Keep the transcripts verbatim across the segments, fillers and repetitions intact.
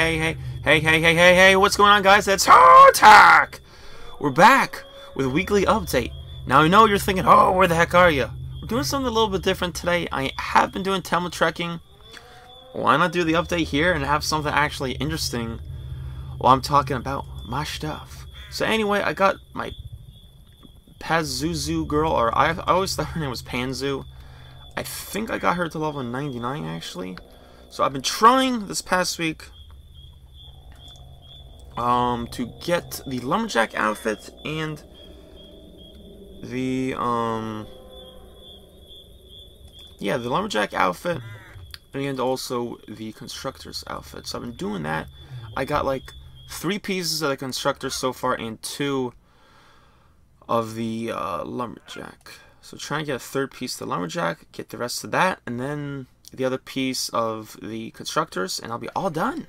hey, hey, hey, hey, hey, hey, hey, what's going on, guys? It's Hotak! We're back with a weekly update. Now, I know you're thinking, oh, where the heck are you? We're doing something a little bit different today. I have been doing Temple trekking. Why not do the update here and have something actually interesting while I'm talking about my stuff? So anyway, I got my Pazuzu girl, or I, I always thought her name was Panzu. I think I got her to level ninety-nine, actually. So I've been trying this past week um, to get the Lumberjack outfit and the, um, yeah, the Lumberjack outfit and also the Constructor's outfit. So I've been doing that. I got like three pieces of the Constructor so far and two of the uh, Lumberjack. So trying to get a third piece of the Lumberjack, get the rest of that, and then the other piece of the Constructors, and I'll be all done.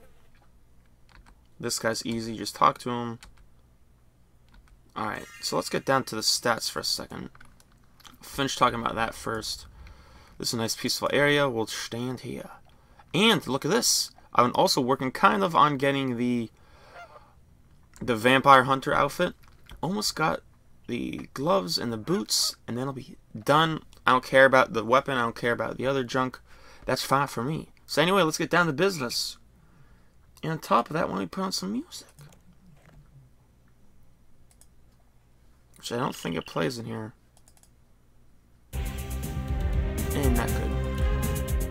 This guy's easy, just talk to him. Alright, so let's get down to the stats for a second. Finish talking about that first. This is a nice peaceful area, we'll stand here. And look at this, I've been also working kind of on getting the the Vampire Hunter outfit. Almost got the gloves and the boots, and then I'll be done. I don't care about the weapon, I don't care about the other junk. That's fine for me. So anyway, let's get down to business. And on top of that, why don't we put on some music? Which I don't think it plays in here. And not good.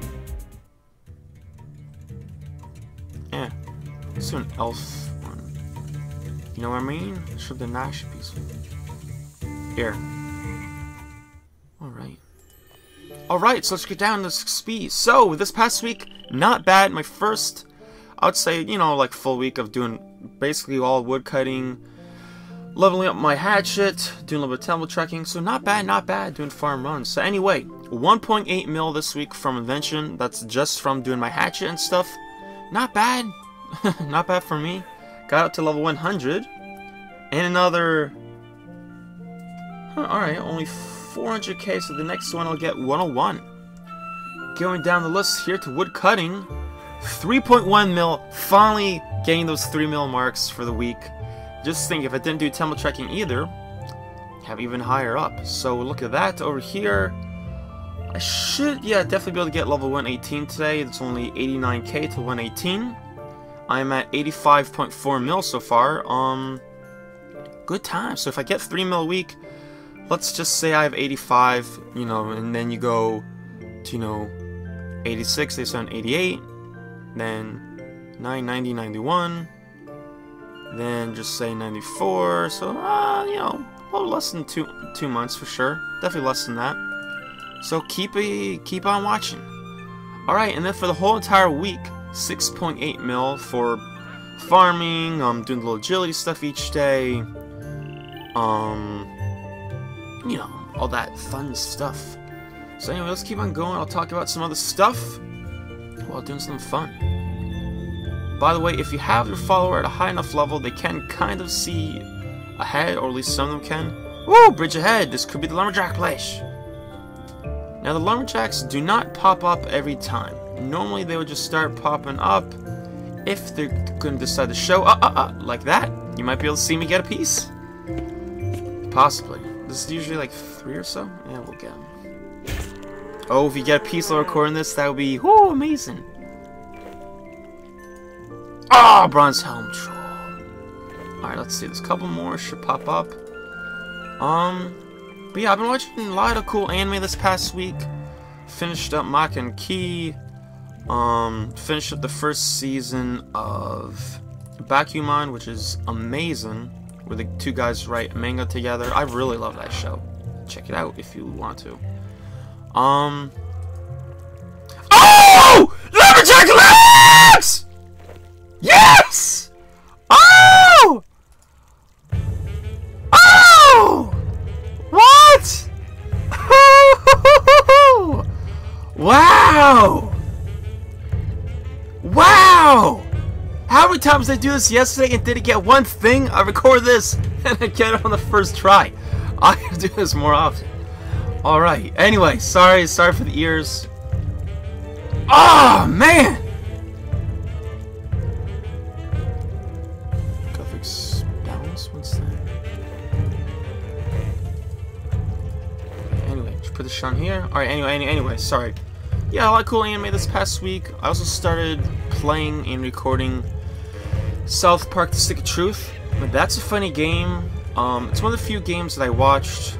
Yeah. Let's do an elf one. You know what I mean? Should the nice piece. Here. Alright. Alright, so let's get down to speed. So, this past week, not bad. My first, I would say, you know, like full week of doing basically all woodcutting, leveling up my hatchet, doing a little bit of temple trekking. So not bad, not bad, doing farm runs. So anyway, one point eight mil this week from invention. That's just from doing my hatchet and stuff. Not bad. Not bad for me. Got up to level one hundred. And another... Huh, alright, only four hundred K, so the next one I'll get one oh one. Going down the list here to wood cutting. three point one mil, finally getting those three mil marks for the week. Just think, if I didn't do temple trekking either, have even higher up. So look at that over here. I should, yeah, definitely be able to get level one eighteen today. It's only eighty-nine K to one eighteen. I'm at eighty-five point four mil so far. Um, good time. So if I get three mil a week, let's just say I have eighty-five, you know, and then you go to, you know, eighty-six, they sound eighty-eight, then nine ninety, ninety-one, then just say ninety-four, so, uh, you know, a little less than two, two months for sure, definitely less than that. So keep a, keep on watching. Alright, and then for the whole entire week, six point eight mil for farming, um, doing a little agility stuff each day, um... you know, all that fun stuff. So anyway, let's keep on going. I'll talk about some other stuff while doing something fun. By the way, if you have your follower at a high enough level, they can kind of see ahead, or at least some of them can. Woo! Bridge ahead! This could be the Lumberjack place. Now, the Lumberjacks do not pop up every time. Normally, they would just start popping up if they're going to decide to show up, uh, uh, uh, like that. You might be able to see me get a piece. Possibly. This is usually like three or so. Yeah, we'll get them. Oh, if you get a piece while recording this, that would be whoo, amazing. Ah, oh, bronze helm troll. Alright, let's see. There's a couple more should pop up. Um, but yeah, I've been watching a lot of cool anime this past week. Finished up Mach and Key. Um, finished up the first season of Bakuman, which is amazing. Where the two guys write manga together. I really love that show. Check it out if you want to. Um. Oh! Lumberjack legs! Yes! Oh! Oh! What? Wow! Wow! How many times did I do this yesterday and didn't get one thing? I record this and I get it on the first try. I gotta do this more often. Alright, anyway, sorry, sorry for the ears. Oh, man! this one's thing. Anyway, just put this on here. Alright, anyway, anyway, anyway, sorry. Yeah, a lot of cool anime this past week. I also started playing and recording South Park: The Stick of Truth. But that's a funny game. Um, it's one of the few games that I watched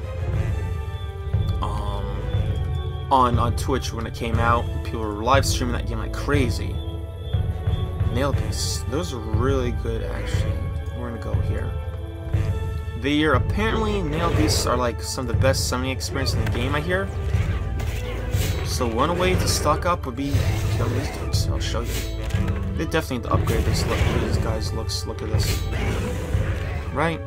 um, on on Twitch when it came out. People were live streaming that game like crazy. Nail Beasts. Those are really good, actually. We're gonna go here. They are apparently Nail Beasts are like some of the best summoning experience in the game, I hear. So one way to stock up would be kill these dudes. I'll show you. They definitely need to upgrade this. Look at this guy's looks. Look at this. Right?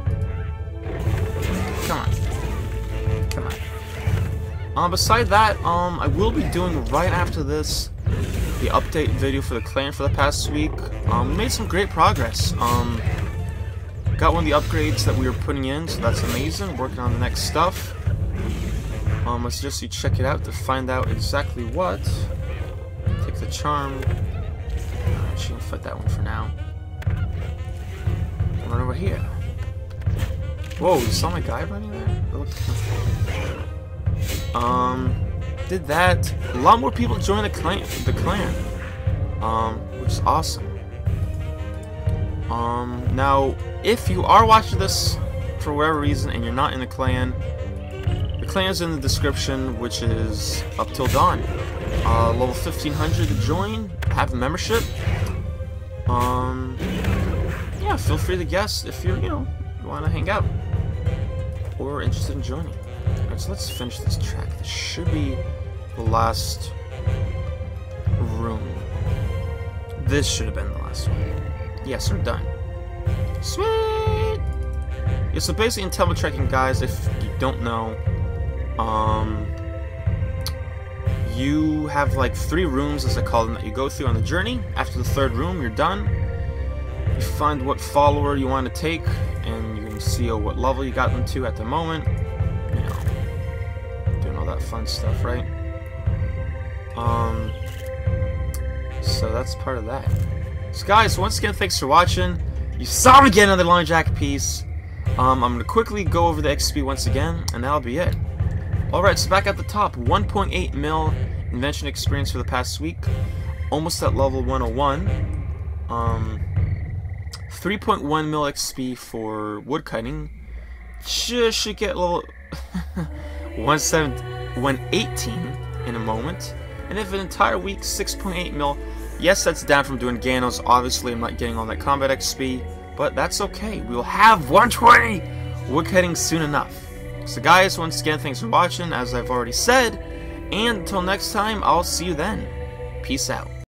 Come on. Come on. Um, beside that, um, I will be doing right after this the update video for the clan for the past week. Um, we made some great progress. Um, got one of the upgrades that we were putting in, so that's amazing. Working on the next stuff. Um, I suggest you check it out to find out exactly what. Take the charm. Alright, she can fit that one for now. Run over here. Whoa, you saw my guy running there? That looked kind of... Um, did that. A lot more people joined the clan, the clan. Um, which is awesome. Um, now, if you are watching this for whatever reason and you're not in the clan, the clan is in the description, which is up till dawn. Uh, level fifteen hundred to join, have a membership. Um, yeah, feel free to guess if you're, you know, you want to hang out or interested in joining. Alright, so let's finish this track. This should be the last room. This should have been the last one. Yes, we're done. Sweet! Yeah, so basically in temple trekking, guys, if you don't know, um, you have like three rooms, as I call them, that you go through on the journey. After the third room, you're done. You find what follower you want to take, and you can see what level you got them to at the moment. You know, doing all that fun stuff, right? Um, so that's part of that. So guys, once again, thanks for watching. You saw me get another long jacket piece. Um, I'm going to quickly go over the X P once again, and that'll be it. Alright, so back at the top, one point eight mil invention experience for the past week. Almost at level one oh one. Um, three point one mil X P for woodcutting. Should, should get level one eighteen in a moment. And if an entire week, six point eight mil. Yes, that's down from doing Ganos. Obviously, I'm not getting all that combat X P, but that's okay. We'll have one twenty woodcutting soon enough. So guys, once again, thanks for watching, as I've already said, and until next time, I'll see you then. Peace out.